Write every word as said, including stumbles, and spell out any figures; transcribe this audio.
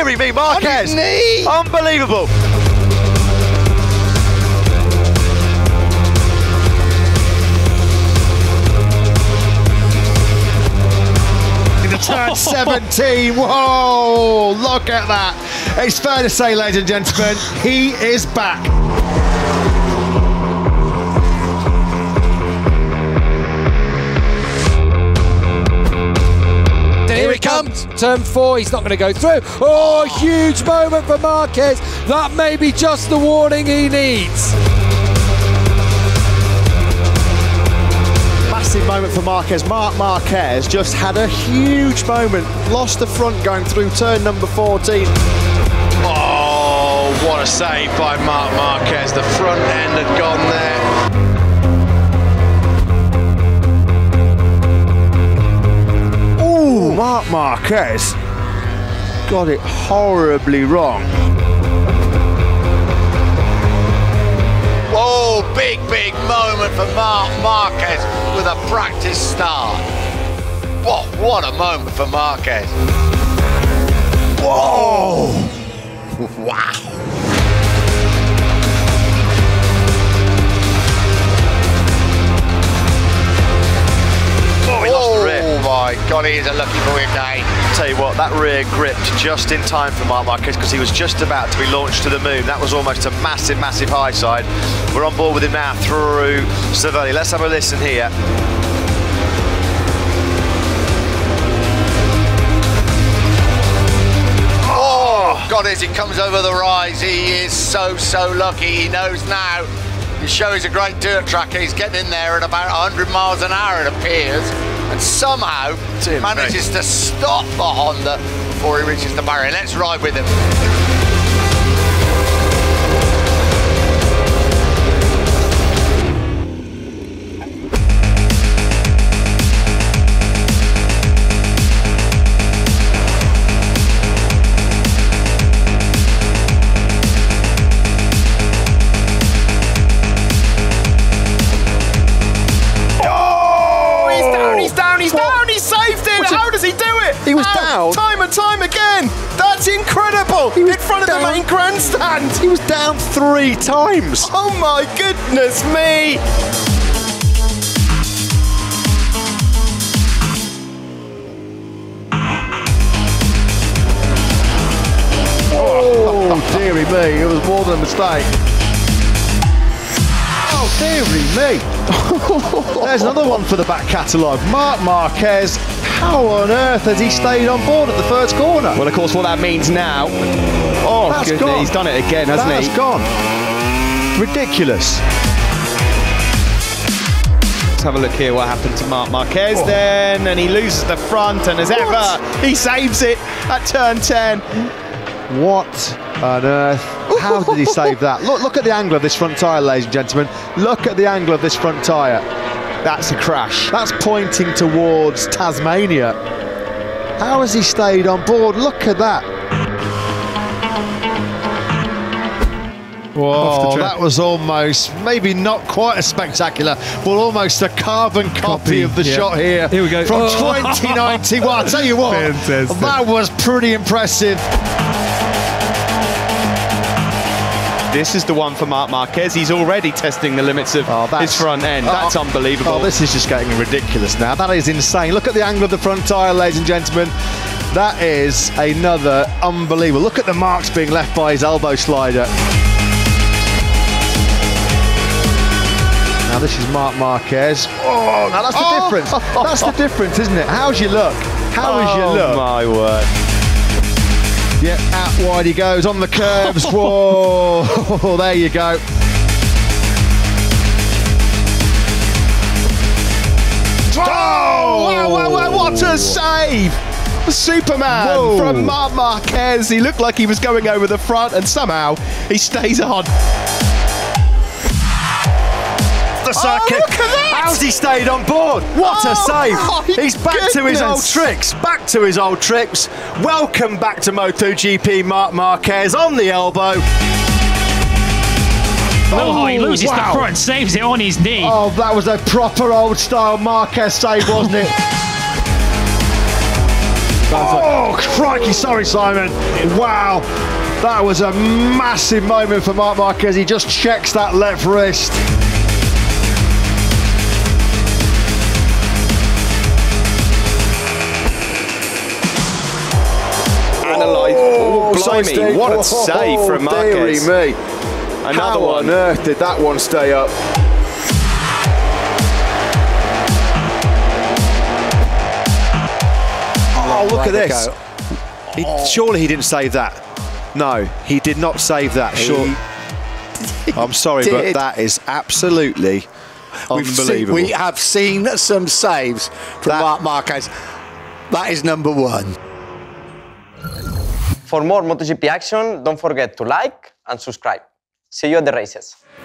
dearie me, Marquez. On his knee. Unbelievable. Turn seventeen, whoa, look at that. It's fair to say, ladies and gentlemen, he is back. Here he comes, turn four, he's not going to go through. Oh, huge moment for Marquez. That may be just the warning he needs. Massive moment for Marquez. Marc Marquez just had a huge moment. Lost the front going through turn number fourteen. Oh, what a save by Marc Marquez. The front end had gone there. Ooh, Marc Marquez got it horribly wrong. Oh, big, big moment for Marc Marquez with a practice start. Whoa, what a moment for Marquez. Whoa! Wow. Oh, he lost the rear. Oh my God, he is a lucky boy again. Tell you what, that rear gripped just in time for Marc Marquez because he was just about to be launched to the moon. That was almost a massive, massive high side. We're on board with him now through Cervelo. Let's have a listen here. Oh, God, as he comes over the rise, he is so, so lucky. He knows now. He shows a great dirt tracker. He's getting in there at about one hundred miles an hour, it appears. And somehow Dear manages me. to stop the Honda before he reaches the barrier. Let's ride with him. He was Ow, down. Time and time again. That's incredible. He was in front down. of the main grandstand. He was down three times. Oh my goodness me. Oh, dearie me, it was more than a mistake. Oh, dearie me. There's another one for the back catalogue. Marc Marquez. How on earth has he stayed on board at the first corner? Well, of course, what that means now. Oh, That's goodness, gone. he's done it again, hasn't That's he? gone. Ridiculous. Let's have a look here what happened to Marc Marquez oh. then, and he loses the front, and as what? ever, he saves it at turn ten. What on earth? How did he save that? Look, look at the angle of this front tyre, ladies and gentlemen. Look at the angle of this front tyre. That's a crash. That's pointing towards Tasmania. How has he stayed on board? Look at that. Whoa, that was almost, maybe not quite as spectacular, but almost a carbon copy, copy of the yeah. shot here. Here we go. From oh. twenty ninety-one. I'll tell you what, Fantastic. That was pretty impressive. This is the one for Marc Marquez. He's already testing the limits of oh, his front end. That's oh, unbelievable. Oh, this is just getting ridiculous now. That is insane. Look at the angle of the front tyre, ladies and gentlemen. That is another unbelievable. Look at the marks being left by his elbow slider. Now this is Marc Marquez. Oh, now that's the oh. difference. That's the difference, isn't it? How's your look? How is oh, your look? Oh my word. Yeah, out wide he goes on the curves. Whoa, there you go. Oh, wow, wow, wow, what a save! Superman Whoa. from Marc Marquez. He looked like he was going over the front, and somehow he stays on. The circuit. Oh, look at that! How's he stayed on board? What oh, a save! Oh, He's back goodness. to his old tricks. Back to his old tricks. Welcome back to MotoGP, Marc Marquez on the elbow. Oh, oh he loses wow. the front, saves it on his knee. Oh, that was a proper old style Marquez save, wasn't it? Oh, crikey, sorry, Simon. Wow, that was a massive moment for Marc Marquez. He just checks that left wrist. Analyse. Oh, blimey, what a Oh, save from Marquez. Dearie me. Another How one. on earth did that one stay up? Oh, look at this. He, surely he didn't save that. No, he did not save that. Sure. I'm sorry, but did. that is absolutely We've seen- unbelievable. we have seen some saves from That- Marc Marquez. That is number one. For more MotoGP action, don't forget to like and subscribe. See you at the races.